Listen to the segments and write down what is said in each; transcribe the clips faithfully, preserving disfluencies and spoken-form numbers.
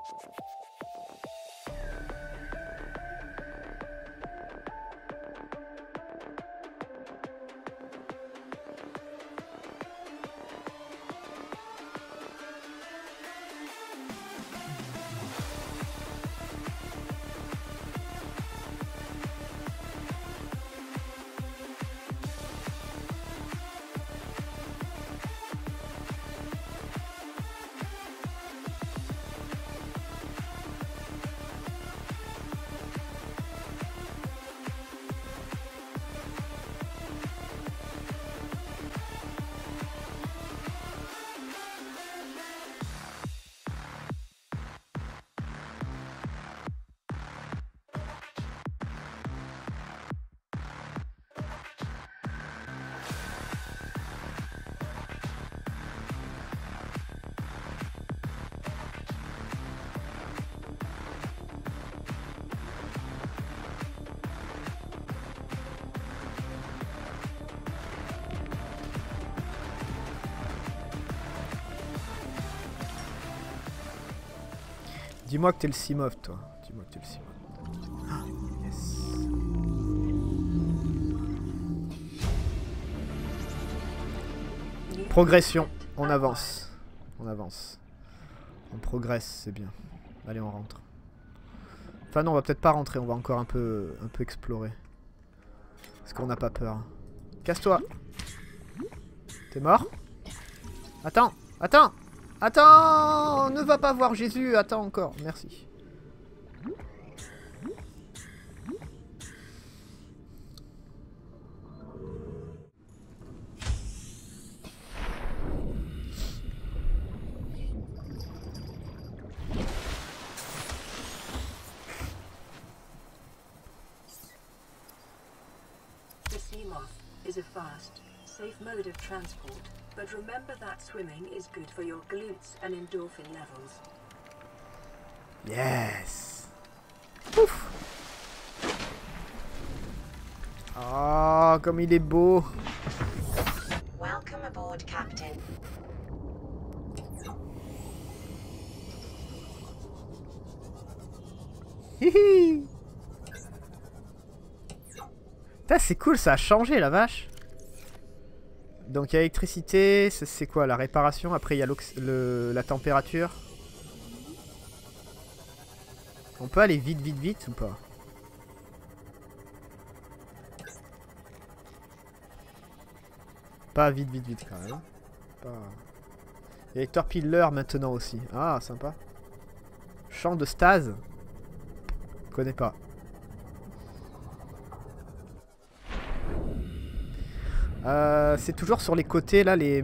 Dis-moi que t'es le Simov, toi. Dis-moi que t'es le Simov. Ah, yes. Progression. On avance. On avance. On progresse, c'est bien. Allez, on rentre. Enfin non, on va peut-être pas rentrer. On va encore un peu, un peu explorer. Parce qu'on n'a pas peur. Casse-toi. T'es mort? Attends. Attends. Attends! Ne va pas voir Jésus, attends encore, merci. The Seamoth is a fast, safe mode of transport. But remember that swimming is good for your glutes and endorphin levels. Yes. Ouf. Oh, comme il est beau. Welcome aboard, Captain. Hihi. C'est cool, ça a changé la vache. Donc il y a l'électricité, c'est quoi la réparation? Après il y a le, la température. On peut aller vite vite vite ou pas? Pas vite vite vite quand même. Pas... Il y a les torpilleurs maintenant aussi. Ah sympa. Champ de stase. Je connais pas. Euh, c'est toujours sur les côtés là les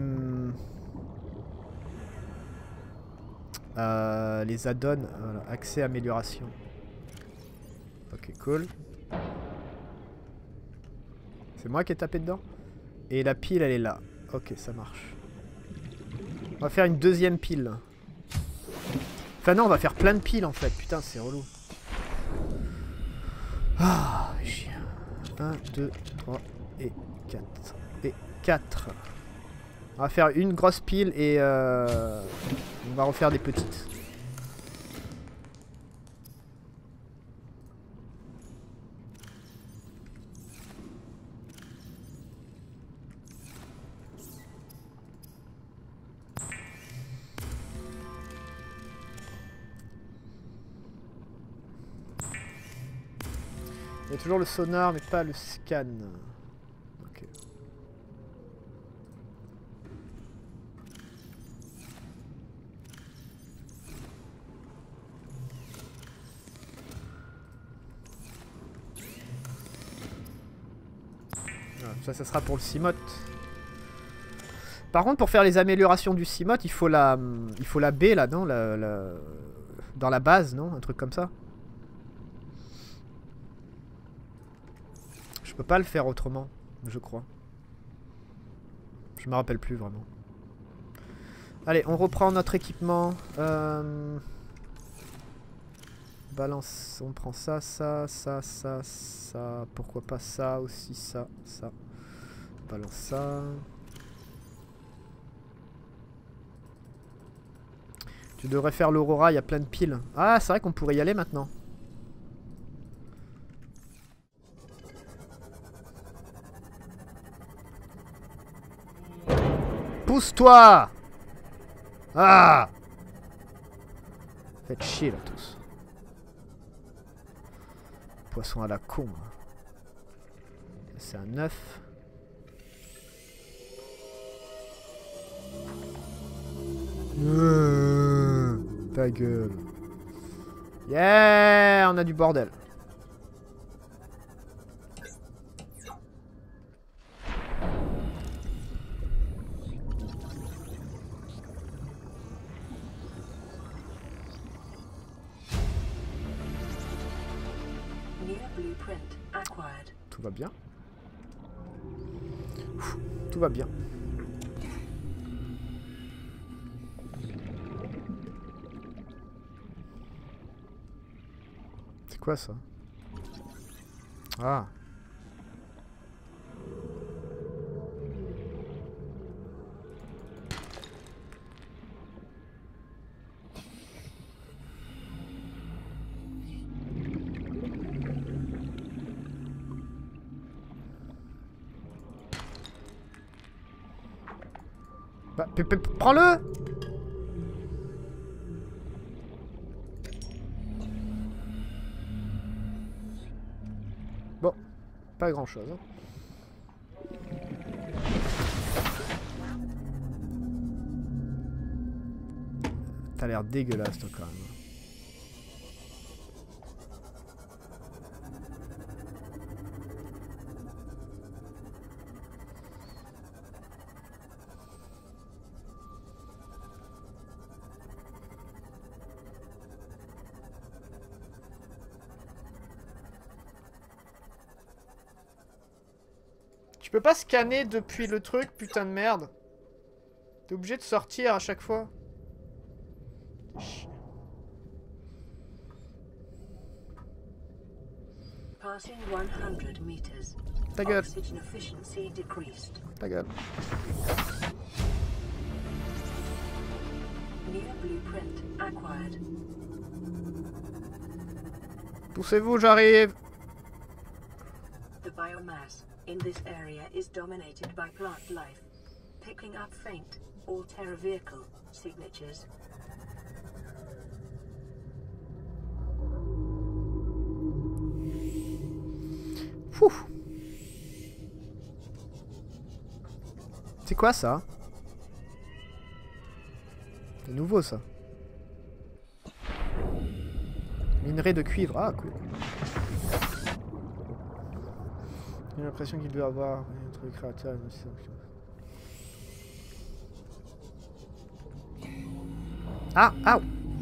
euh, les add-ons, voilà, accès amélioration. Ok cool. C'est moi qui ai tapé dedans. Et la pile elle est là. Ok ça marche. On va faire une deuxième pile. Enfin non on va faire plein de piles en fait. Putain c'est relou. Ah chien. un, deux, trois et quatre. Et quatre. On va faire une grosse pile et euh, on va refaire des petites. Il y a toujours le sonar mais pas le scan. Ok. Ça, ça sera pour le Seamoth. Par contre, pour faire les améliorations du Seamoth, il faut la, il faut la baie là, non, la, la, dans la base, non, un truc comme ça. Je peux pas le faire autrement, je crois. Je me rappelle plus vraiment. Allez, on reprend notre équipement. Euh... Balance, on prend ça, ça, ça, ça, ça. Pourquoi pas ça aussi, ça, ça. Balance ça. Tu devrais faire l'Aurora, il y a plein de piles. Ah, c'est vrai qu'on pourrait y aller maintenant. Pousse-toi! Ah! Faites chier là tous. Poisson à la con. C'est un neuf. Euh, ta gueule. Yeah, on a du bordel. Tout va bien. Tout va bien. C'est quoi ça? Ah. Bah, prends-le! Bon, pas grand-chose. Hein. T'as l'air dégueulasse, toi, quand même. Tu peux pas scanner depuis le truc, putain de merde. T'es obligé de sortir à chaque fois. Ta gueule. Ta gueule. Poussez-vous, j'arrive. The biomass in this area is dominated by plant life, picking up faint Alterra vehicle signatures. Fou. C'est quoi ça? C'est nouveau ça. Minerai de cuivre, ah cool. J'ai l'impression qu'il doit avoir un truc créateur. Ah, ah.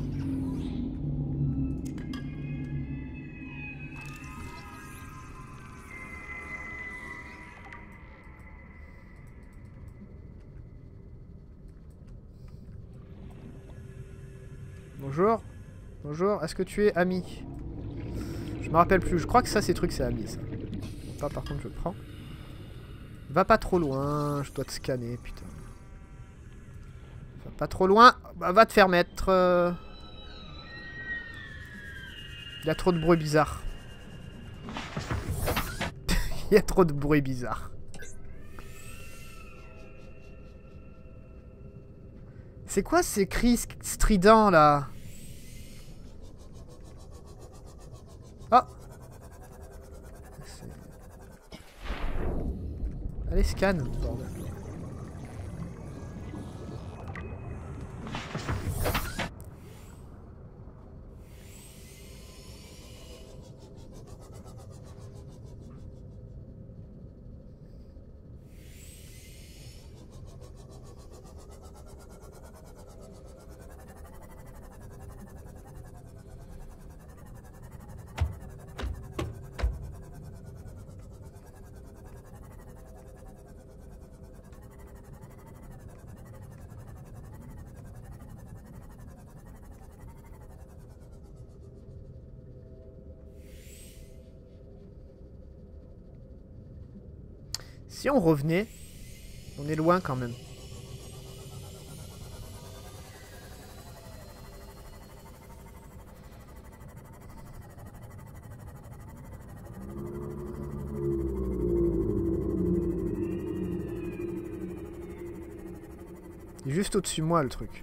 Bonjour. Bonjour, est-ce que tu es ami? Je me rappelle plus, je crois que ça, ces trucs, c'est ami, ça. Pas, par contre, je le prends. Va pas trop loin, je dois te scanner, putain. Va pas trop loin, bah, va te faire mettre. Euh... Il y a trop de bruit bizarre. Il y a trop de bruit bizarre. C'est quoi ces cris stridents là? Ah! Allez, scanne, bordel. Si on revenait, on est loin quand même. Il est juste au-dessus de moi le truc.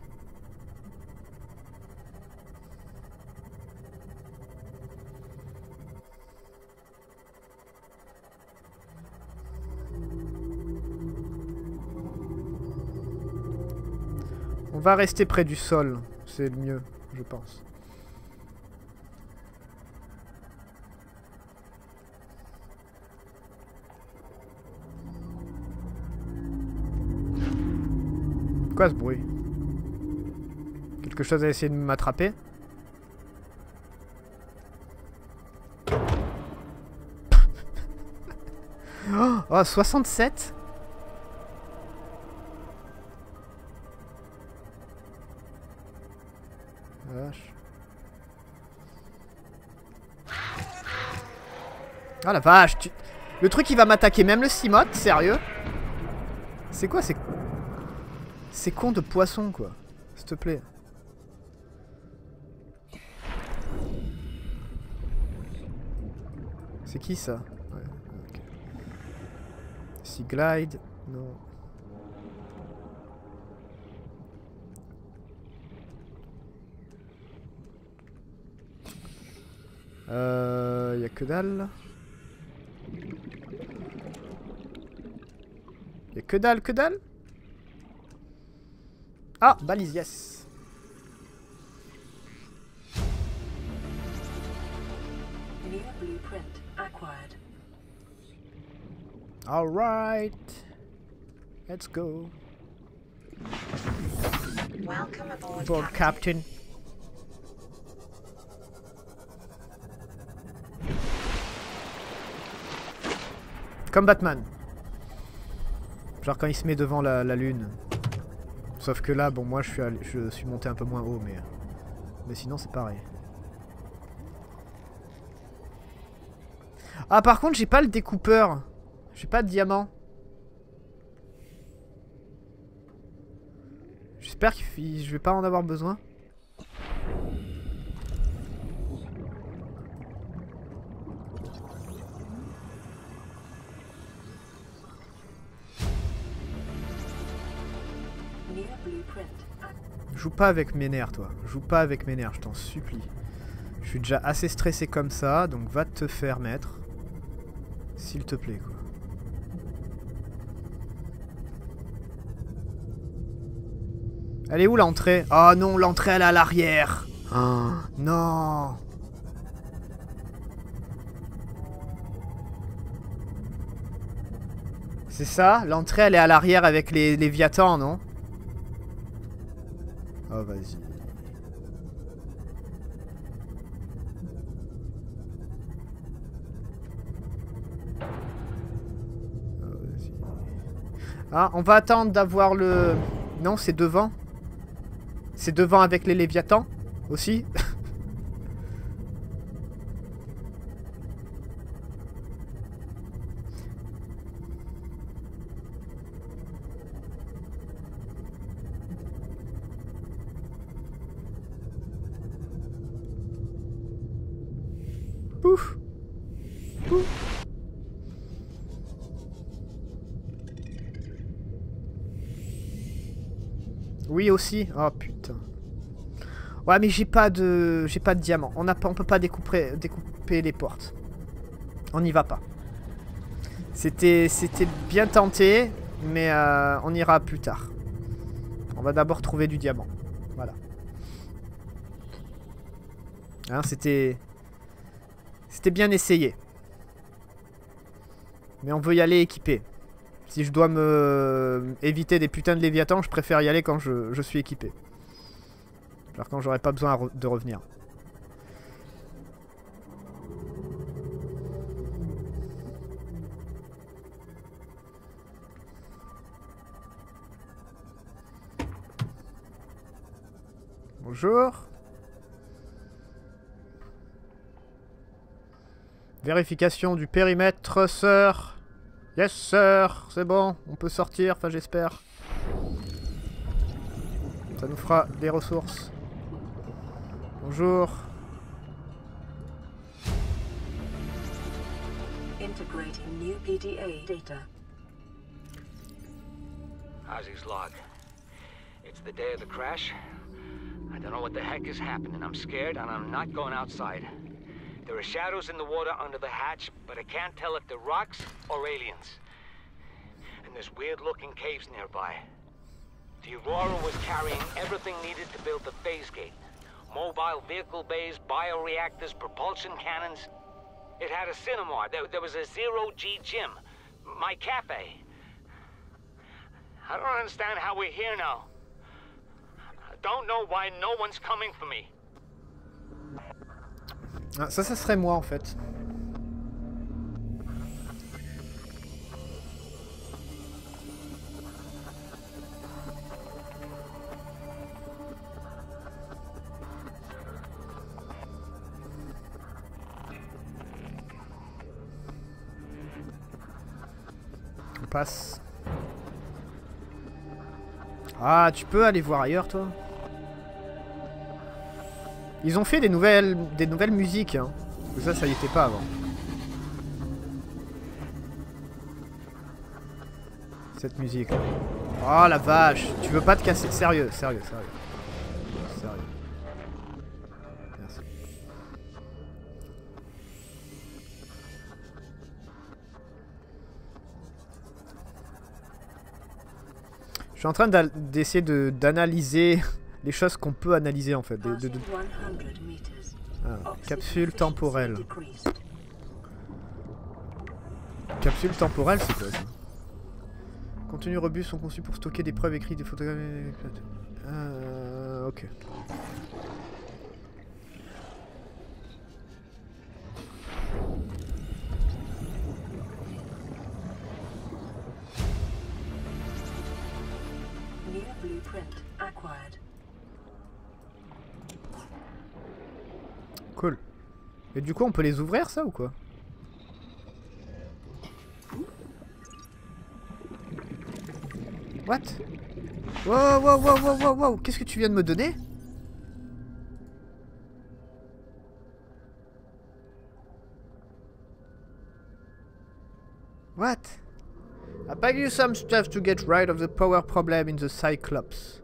On va rester près du sol, c'est le mieux, je pense. Quoi ce bruit? Quelque chose a essayé de m'attraper? Oh, soixante-sept? Vache. Ah la vache, tu... Le truc il va m'attaquer, même le cimote, sérieux? C'est quoi ces... Ces cons de poissons quoi, s'il te plaît. C'est qui ça? Ouais, ok. Sea Glide, non. Euh... Y'a que dalle. Y'a que dalle, que dalle. Ah, balise, yes. New blueprint acquired. All right. Let's go. Welcome aboard, Aboard, Captain. Comme Batman. Genre quand il se met devant la, la lune. Sauf que là, bon, moi je suis, allé, je suis monté un peu moins haut, mais, mais sinon c'est pareil. Ah, par contre, j'ai pas le découpeur. J'ai pas de diamant. J'espère que je vais pas en avoir besoin. Joue pas avec mes nerfs, toi. Joue pas avec mes nerfs, je t'en supplie. Je suis déjà assez stressé comme ça, donc va te faire mettre. S'il te plaît, quoi. Elle est où l'entrée? Oh non, l'entrée elle est à l'arrière. Oh, non. C'est ça? L'entrée elle est à l'arrière avec les Léviathans, non? Oh, vas-y. Oh, vas-y. Ah, on va attendre d'avoir le... Non, c'est devant. C'est devant avec les Léviathans aussi. Pouf. Pouf. Oui aussi. Oh putain. Ouais mais j'ai pas de j'ai pas de diamant. On a pas on peut pas découper découper les portes. On n'y va pas. C'était c'était bien tenté, mais euh, on ira plus tard. On va d'abord trouver du diamant. Voilà. Hein, c'était C'était bien essayé. Mais on veut y aller équipé. Si je dois me éviter des putains de Léviathans, je préfère y aller quand je, je suis équipé. Alors quand j'aurai pas besoin de revenir. Bonjour. Vérification du périmètre, sir. Yes, sir. C'est bon, on peut sortir, enfin j'espère. Ça nous fera des ressources. Bonjour. Integrating new P D A data. How's his log? It's the day of the crash. I don't know what the heck is happening. I'm scared and I'm not going outside. There are shadows in the water under the hatch, but I can't tell if they're rocks or aliens. And there's weird-looking caves nearby. The Aurora was carrying everything needed to build the phase gate. Mobile vehicle bays, bioreactors, propulsion cannons. It had a cinema. There, there was a zero-G gym. My cafe. I don't understand how we're here now. I don't know why no one's coming for me. Ah, ça, ça serait moi en fait. On passe. Ah, tu peux aller voir ailleurs, toi? Ils ont fait des nouvelles, des nouvelles musiques, hein. Ça, ça y était pas avant. Cette musique là. Oh la vache, tu veux pas te casser? Sérieux, sérieux, sérieux. Sérieux. Merci. Je suis en train d'essayer d'analyser les choses qu'on peut analyser en fait. De, de, de... Ah, capsule temporelle. Capsule temporelle, c'est quoi ça? Contenus robustes sont conçus pour stocker des preuves écrites, des photographies. Euh, ok. Cool. Et du coup, on peut les ouvrir, ça, ou quoi? What? Wow, wow, wow, wow, wow, wow. Qu'est-ce que tu viens de me donner? What? I beg you some stuff to get rid of the power problem in the Cyclops.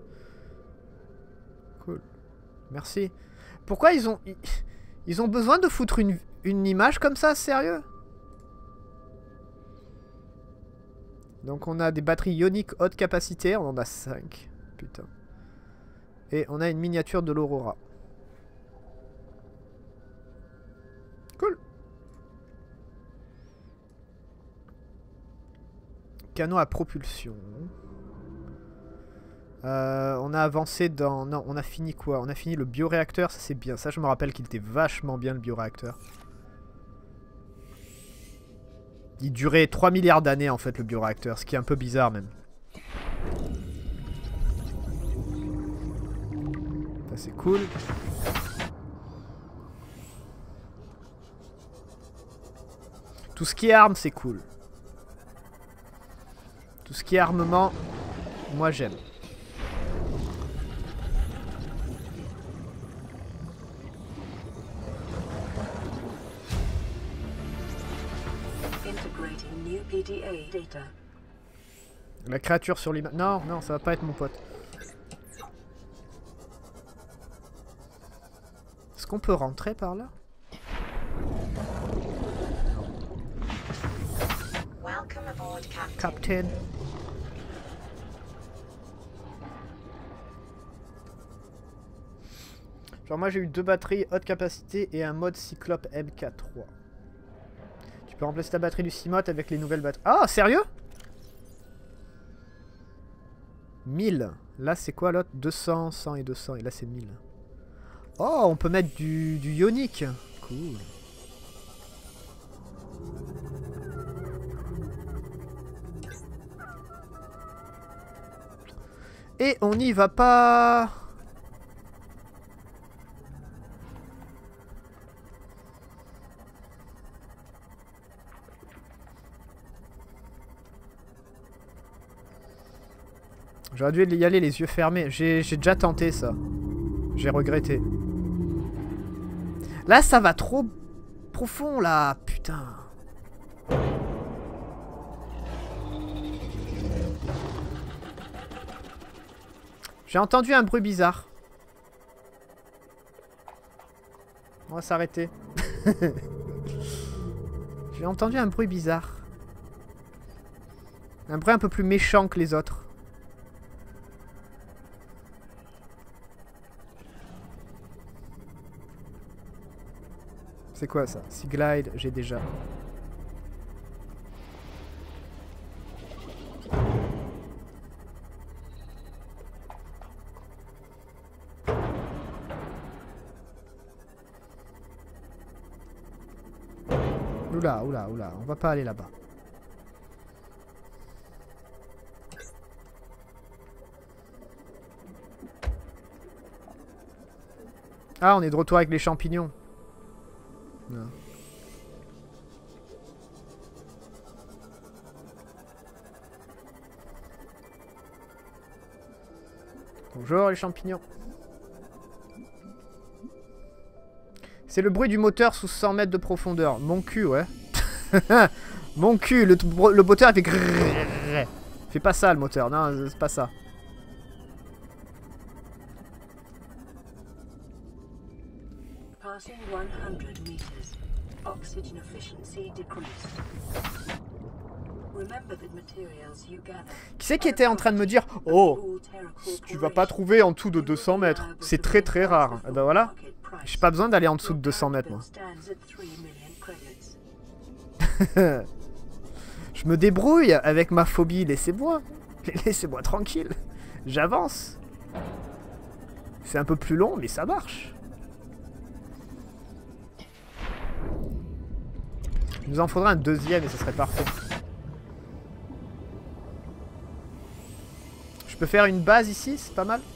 Cool. Merci. Pourquoi ils ont... Ils ont besoin de foutre une, une image comme ça, sérieux? Donc on a des batteries ioniques haute capacité, on en a cinq. Putain. Et on a une miniature de l'Aurora. Cool. Canon à propulsion. Euh, on a avancé dans... Non, on a fini quoi? On a fini le bioréacteur, ça c'est bien. Ça je me rappelle qu'il était vachement bien le bioréacteur. Il durait trois milliards d'années en fait le bioréacteur, ce qui est un peu bizarre même. Ça c'est cool. Tout ce qui est armes c'est cool. Tout ce qui est armement, moi j'aime. La créature sur l'image. Non, non, ça va pas être mon pote. Est-ce qu'on peut rentrer par là? Captain. Genre moi j'ai eu deux batteries haute capacité et un mode Cyclope M K trois. Tu peux remplacer ta batterie du Cimot avec les nouvelles batteries. Ah, sérieux? mille. Là c'est quoi l'autre? Deux cents, cent et deux cents. Et là c'est mille. Oh, on peut mettre du, du ionique. Cool. Et on n'y va pas. J'aurais dû y aller les yeux fermés. J'ai déjà tenté ça. J'ai regretté. Là, ça va trop profond, là. Putain. J'ai entendu un bruit bizarre. On va s'arrêter. J'ai entendu un bruit bizarre. Un bruit un peu plus méchant que les autres. C'est quoi ça? Sea Glide, j'ai déjà. Oula, oula, oula, on va pas aller là-bas. Ah, on est de retour avec les champignons. Non. Bonjour les champignons. C'est le bruit du moteur sous cent mètres de profondeur. Mon cul, ouais. Mon cul, le, le moteur il fait grrrr. Fait pas ça le moteur, non, c'est pas ça. Passing one hundred meters. Oxygen efficiency decreased. Remember that materials you gather. Qui c'est qui était en train de me dire oh, tu vas pas trouver en dessous de deux cents mètres. C'est très très rare. Et ben voilà. J'ai pas besoin d'aller en dessous de deux cents mètres moi. Je me débrouille avec ma phobie. Laissez-moi. Laissez-moi tranquille. J'avance. C'est un peu plus long mais ça marche. Il nous en faudra un deuxième et ce serait parfait. Je peux faire une base ici, c'est pas mal.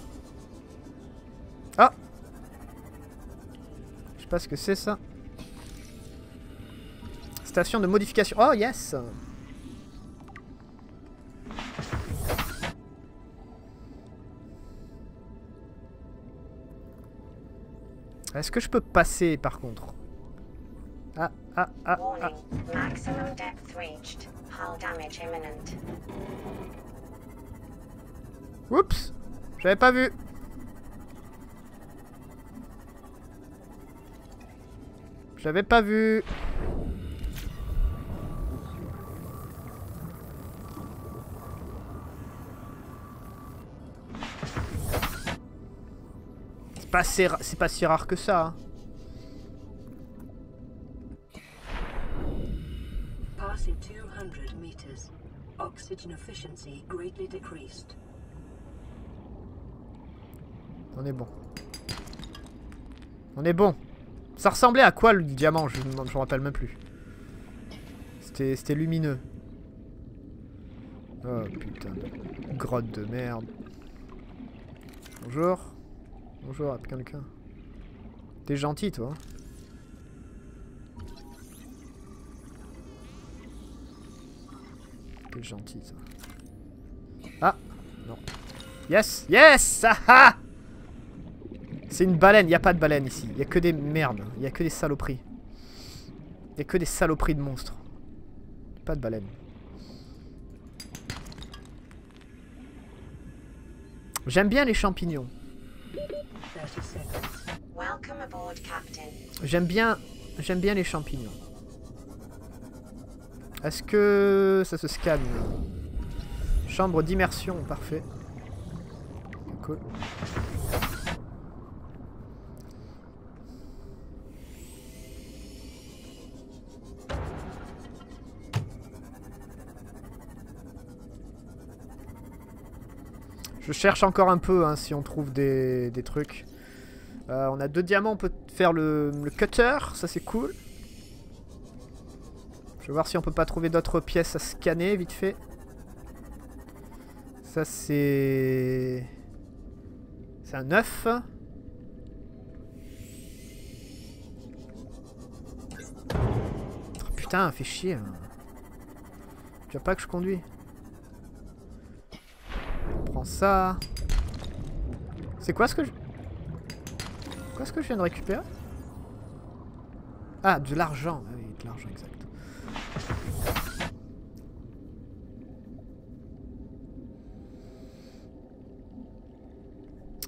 Ah! Je sais pas ce que c'est ça. Station de modification. Oh yes! Est-ce que je peux passer par contre? Ah, ah, ah, ah. Maximum depth reached. Hull damage imminent. Oups! J'avais pas vu. J'avais pas vu. C'est pas, si c'est pas si rare que ça. Hein. Passing two hundred meters. Oxygen efficiency greatly decreased. On est bon. On est bon. Ça ressemblait à quoi le diamant? Je ne me rappelle même plus. C'était lumineux. Oh putain de grotte de merde. Bonjour. Bonjour à quelqu'un. T'es gentil toi. T'es gentil toi. Ah non. Yes. Yes. Ah ah. C'est une baleine, il n'y a pas de baleine ici. Il n'y a que des merdes, il n'y a que des saloperies. Il n'y a que des saloperies de monstres. Pas de baleine. J'aime bien les champignons. J'aime bien, j'aime bien les champignons. Est-ce que ça se scanne? Chambre d'immersion, parfait. Cool. Je cherche encore un peu hein, si on trouve des, des trucs. Euh, on a deux diamants, on peut faire le, le cutter, ça c'est cool. Je vais voir si on peut pas trouver d'autres pièces à scanner vite fait. Ça c'est... C'est un œuf. Oh, putain, fait chier. Hein. Tu vois pas que je conduis. On prend ça. C'est quoi ce que je... Quoi ce que je viens de récupérer? Ah, de l'argent. Ah oui, de l'argent, exact.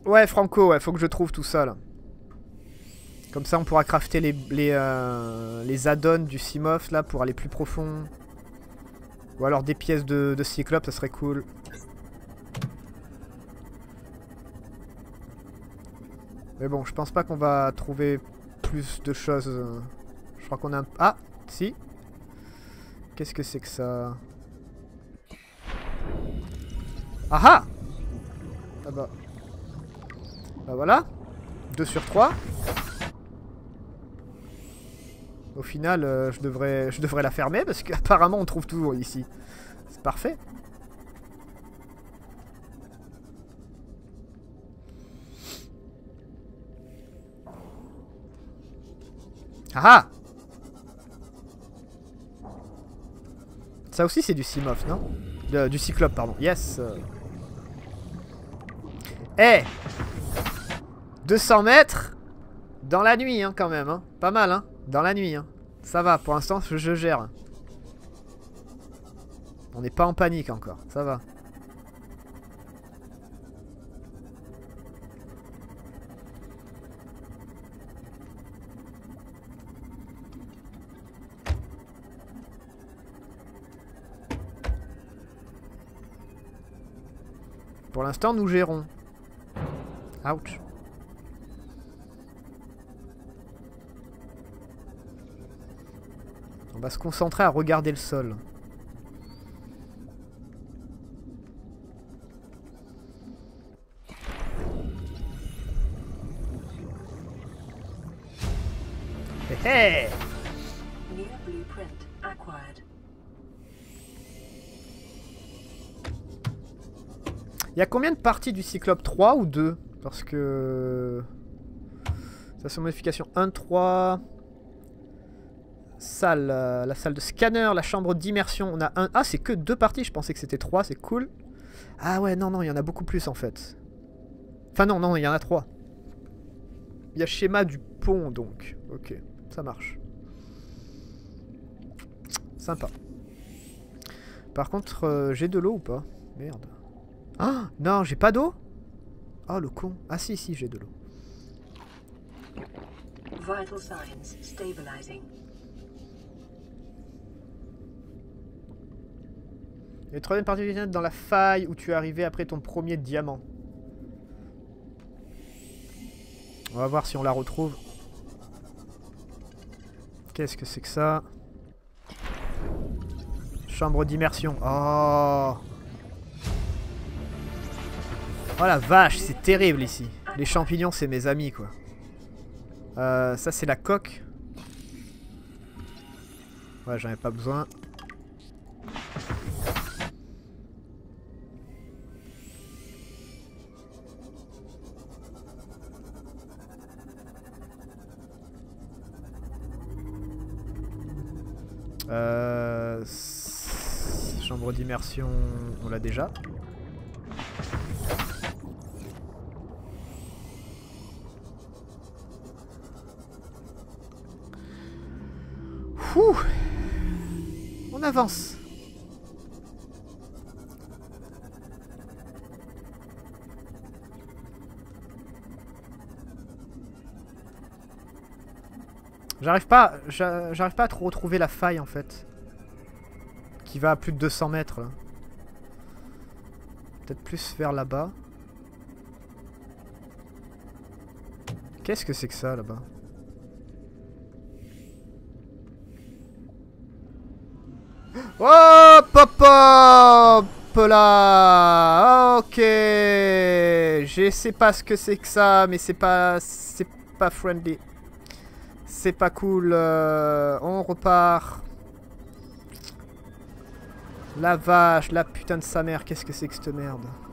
Ouais, Franco, ouais, faut que je trouve tout ça là. Comme ça on pourra crafter les, les, euh, les add-ons du Simoth là pour aller plus profond. Ou alors des pièces de, de Cyclope, ça serait cool. Mais bon, je pense pas qu'on va trouver plus de choses. Je crois qu'on a un... Ah, si. Qu'est-ce que c'est que ça? Ah ah! Ah bah. Bah voilà. deux sur trois. Au final, euh, je, devrais, je devrais la fermer parce qu'apparemment on trouve toujours ici. C'est parfait. Ah ah! Ça aussi c'est du Simoth, non? De, Du Cyclope, pardon. Yes. Eh hey, deux cents mètres dans la nuit, hein, quand même. Hein. Pas mal, hein. Dans la nuit. Hein. Ça va, pour l'instant, je, je gère. On n'est pas en panique encore. Ça va. Pour l'instant, nous gérons. Ouch. On va se concentrer à regarder le sol. Hé hé! New blueprint acquired. Il y a combien de parties du Cyclope? Trois ou deux? Parce que... Ça c'est modification un, trois... Salle, euh, la salle de scanner, la chambre d'immersion, on a un... Ah, c'est que deux parties, je pensais que c'était trois, c'est cool. Ah ouais, non, non, il y en a beaucoup plus en fait. Enfin non, non, il y en a trois. Il y a schéma du pont donc. Ok, ça marche. Sympa. Par contre, euh, j'ai de l'eau ou pas? Merde. Ah, non, j'ai pas d'eau? Oh, le con. Ah si, si, j'ai de l'eau. Vital signs stabilizing. Et la troisième partie du net dans la faille où tu es arrivé après ton premier diamant. On va voir si on la retrouve. Qu'est-ce que c'est que ça? Chambre d'immersion. Oh. Oh la vache, c'est terrible ici. Les champignons, c'est mes amis, quoi. Euh, ça, c'est la coque. Ouais, j'en ai pas besoin. Euh, chambre d'immersion, on l'a déjà. Ouh. On avance. J'arrive pas, j'arrive pas à trop retrouver la faille en fait. Qui va à plus de deux cents mètres là. Peut-être plus vers là-bas. Qu'est-ce que c'est que ça là-bas? Hop hop hop là. Ok. Je sais pas ce que c'est que ça, mais c'est pas, c'est pas friendly. C'est pas cool. Euh, on repart. La vache, la putain de sa mère. Qu'est-ce que c'est que cette merde?